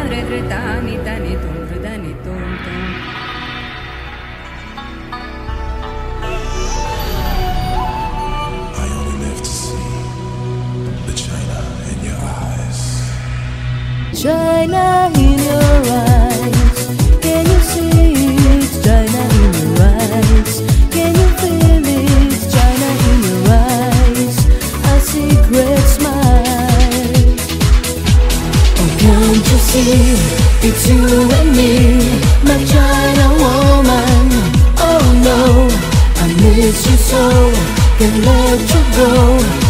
dre dre tani tani tum dre dani tum tum. I only live to see the China in your eyes. China in your eyes, can you see it? China in your eyes, can you feel it? China in your eyes, a secret smile. Oh, can't you see? It's you and me, my China woman. Oh no, I miss you so, can't let you go.